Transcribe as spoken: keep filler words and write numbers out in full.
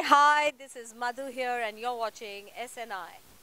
hi, this is Madhu here and you're watching S N I.